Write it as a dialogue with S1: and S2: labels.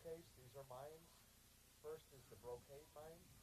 S1: showcase. These are mines. First is the Brocade mine.